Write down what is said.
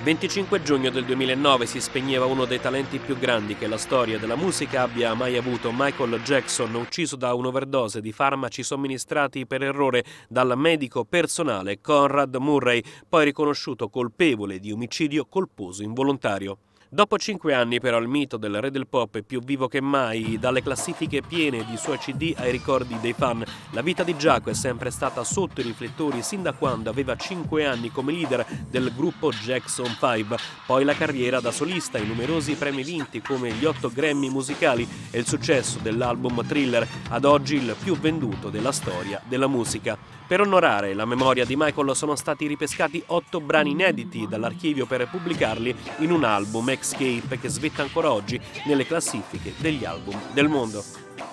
25 giugno del 2009 si spegneva uno dei talenti più grandi che la storia della musica abbia mai avuto. Michael Jackson, ucciso da un'overdose di farmaci somministrati per errore dal medico personale Conrad Murray, poi riconosciuto colpevole di omicidio colposo involontario. Dopo 5 anni però il mito del re del pop è più vivo che mai, dalle classifiche piene di suoi CD ai ricordi dei fan. La vita di Giaco è sempre stata sotto i riflettori sin da quando aveva 5 anni come leader del gruppo Jackson 5, poi la carriera da solista, i numerosi premi vinti come gli 8 Grammy musicali e il successo dell'album Thriller, ad oggi il più venduto della storia della musica. Per onorare la memoria di Michael sono stati ripescati 8 brani inediti dall'archivio per pubblicarli in un album Escape che svetta ancora oggi nelle classifiche degli album del mondo.